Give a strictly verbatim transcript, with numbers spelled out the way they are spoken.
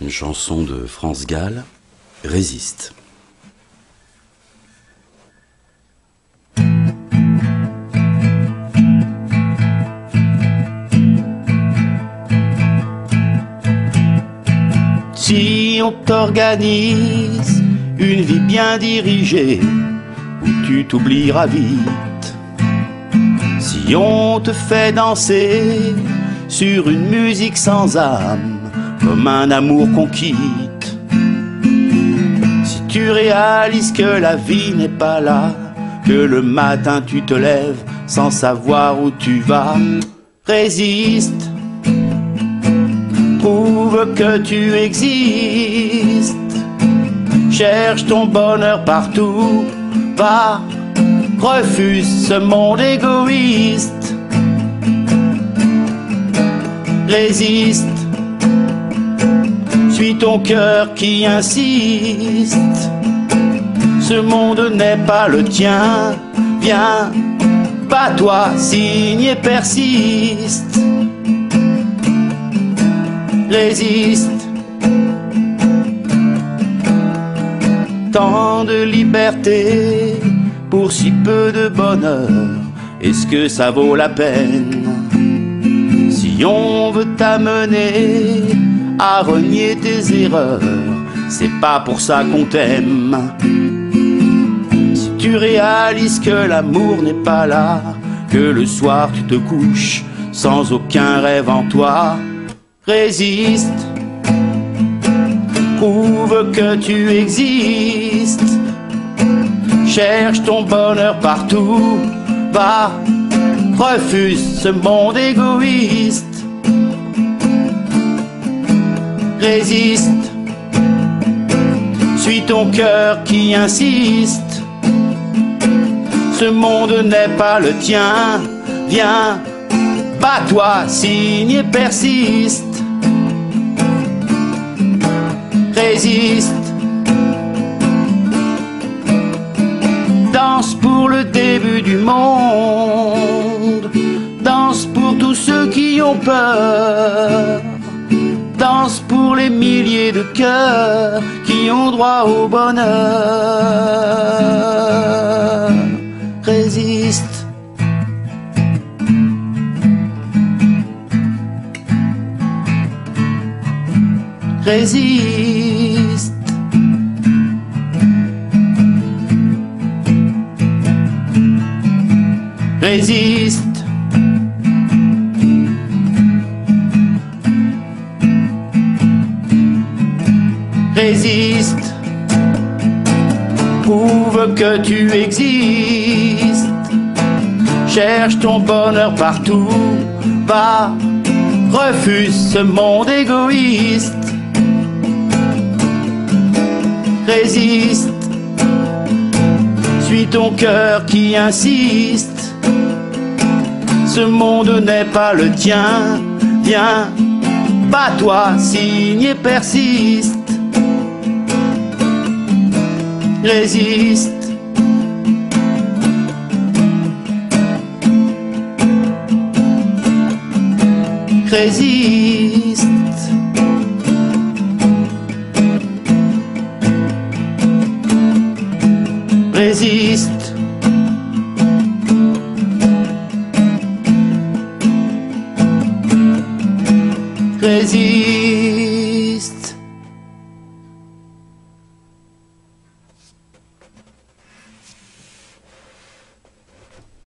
Une chanson de France Gall, Résiste. Si on t'organise une vie bien dirigée, où tu t'oublieras vite, si on te fait danser sur une musique sans âme, comme un amour qu'on quitte, si tu réalises que la vie n'est pas là, que le matin tu te lèves sans savoir où tu vas, résiste, prouve que tu existes, cherche ton bonheur partout, va, refuse ce monde égoïste, résiste, suis ton cœur qui insiste, ce monde n'est pas le tien, viens, bats-toi, signe et persiste, résiste. Tant de liberté pour si peu de bonheur, est-ce que ça vaut la peine? Si on veut t'amener à renier tes erreurs, c'est pas pour ça qu'on t'aime. Si tu réalises que l'amour n'est pas là, que le soir tu te couches sans aucun rêve en toi, résiste, prouve que tu existes, cherche ton bonheur partout, va, refuse ce monde égoïste, résiste, suis ton cœur qui insiste, ce monde n'est pas le tien, viens, bats-toi, signe et persiste, résiste, danse pour le début du monde, danse pour tous ceux qui ont peur, danse pour les milliers de cœurs qui ont droit au bonheur, résiste, résiste, résiste, résiste, prouve que tu existes, cherche ton bonheur partout, va, refuse ce monde égoïste, résiste, suis ton cœur qui insiste, ce monde n'est pas le tien, viens, bats-toi, signe et persiste, résiste, résiste, résiste, résiste.